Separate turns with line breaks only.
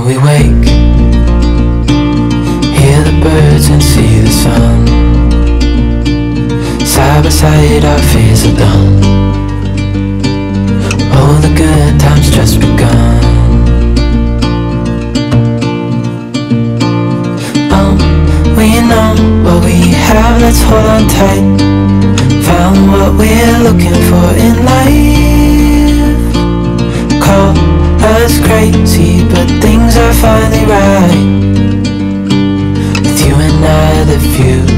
we wake, hear the birds and see the sun. Side by side our fears are done. Oh, the good times just begun. We know what we have, let's hold on tight. Found what we're looking for in life. Call us crazy, but things are finally right. With you and I, the future